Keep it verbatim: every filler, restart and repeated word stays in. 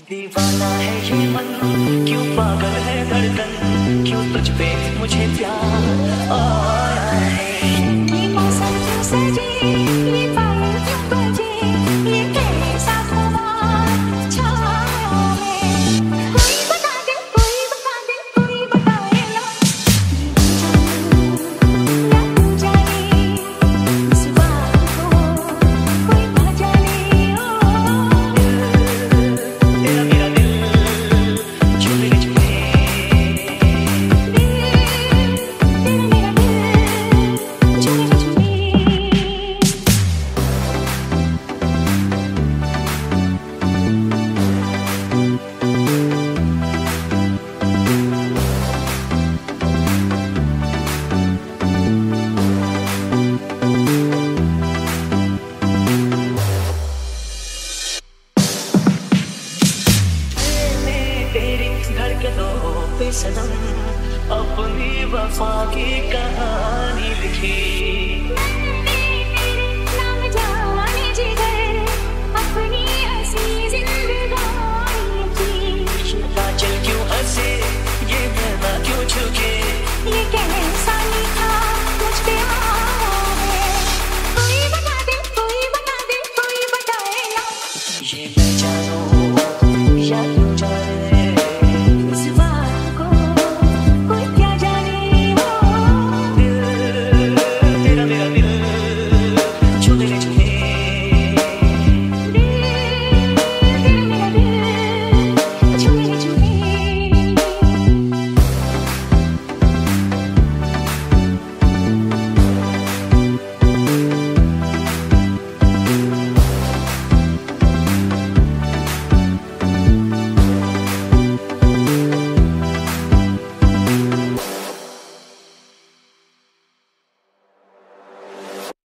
दीवाना है ये मन, क्यों पागल है धड़कन, क्यों तुझ पे मुझे प्यार आया है। ये मौसम क्यों सजे, ये पायल क्यों बजे, ये कैसा खुमार छाया है। कोई बता दे, कोई बता दे, कोई बताए ना। ना जाने इस बात को कोई ना जाने। ओ तेरा मेरा दिल छुपे छुपे, तेरा मेरा दिल छुपे छुपे। मैंने तेरी धड़कनों पे सनम अपनी वफा की कहानी लिखी।